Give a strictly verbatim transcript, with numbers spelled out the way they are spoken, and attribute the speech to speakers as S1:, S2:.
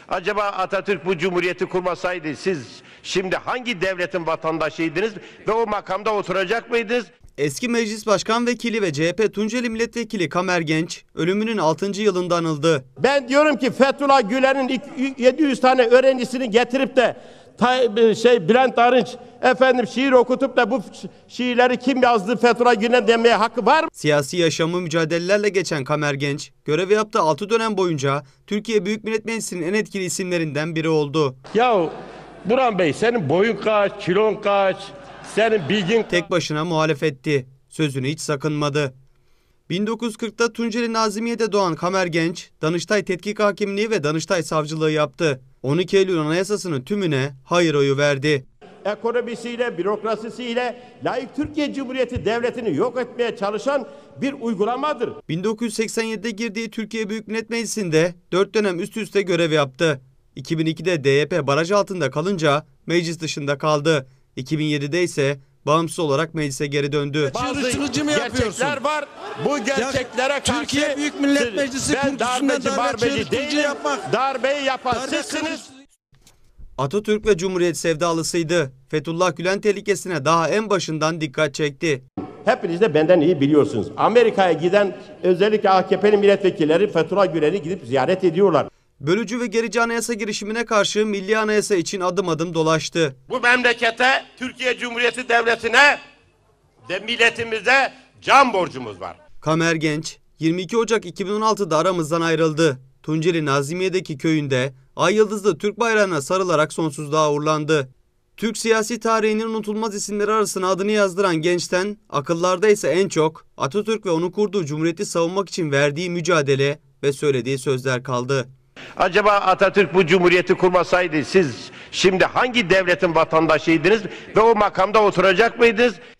S1: Acaba Atatürk bu cumhuriyeti kurmasaydı siz şimdi hangi devletin vatandaşıydınız ve o makamda oturacak mıydınız?
S2: Eski Meclis Başkan Vekili ve C H P Tunceli Milletvekili Kamer Genç ölümünün altıncı yılında anıldı.
S1: Ben diyorum ki Fethullah Gülen'in yedi yüz tane öğrencisini getirip de şey Bülent Arınç efendim şiir okutup da bu şiirleri kim yazdı Fethullah Gülen demeye hakkı var mı?
S2: Siyasi yaşamı mücadelelerle geçen Kamer Genç, görev yaptığı altı dönem boyunca Türkiye Büyük Millet Meclisi'nin en etkili isimlerinden biri oldu.
S1: Ya Burhan Bey, senin boyun kaç, kilon kaç, senin bilgin...
S2: Tek başına muhalefetti. Sözünü hiç sakınmadı. bin dokuz yüz kırkta Tunceli Nazimiye'de doğan Kamer Genç, Danıştay Tetkik Hakimliği ve Danıştay Savcılığı yaptı. on iki Eylül Anayasası'nın tümüne hayır oyu verdi.
S1: Ekonomisiyle, bürokrasisiyle layık Türkiye Cumhuriyeti Devleti'ni yok etmeye çalışan bir uygulamadır.
S2: bin dokuz yüz seksen yedide girdiği Türkiye Büyük Millet Meclisi'nde dört dönem üst üste görev yaptı. iki bin ikide D Y P baraj altında kalınca meclis dışında kaldı. iki bin yedide ise bağımsız olarak meclise geri döndü.
S3: Bazı
S1: gerçekler var. Bu gerçeklere
S3: ya,
S1: karşı
S3: Türkiye Büyük Millet Meclisi kurgusundan
S1: darbeci değilim.
S3: Yapmak.
S1: Darbeyi yapan sizsiniz.
S2: Atatürk ve Cumhuriyet sevdalısıydı. Fethullah Gülen tehlikesine daha en başından dikkat çekti.
S1: Hepiniz de benden iyi biliyorsunuz. Amerika'ya giden özellikle A K P'li milletvekilleri Fethullah Gülen'i gidip ziyaret ediyorlar.
S2: Bölücü ve gerici anayasa girişimine karşı milli anayasa için adım adım dolaştı.
S1: Bu memlekete, Türkiye Cumhuriyeti Devleti'ne ve milletimize can borcumuz var.
S2: Kamer Genç, yirmi iki Ocak iki bin on altıda aramızdan ayrıldı. Tunceli Nazimiye'deki köyünde ay yıldızlı Türk bayrağına sarılarak sonsuzluğa uğurlandı. Türk siyasi tarihinin unutulmaz isimleri arasına adını yazdıran Genç'ten akıllarda ise en çok Atatürk ve onu kurduğu cumhuriyeti savunmak için verdiği mücadele ve söylediği sözler kaldı.
S1: Acaba Atatürk bu cumhuriyeti kurmasaydı siz şimdi hangi devletin vatandaşıydınız ve o makamda oturacak mıydınız?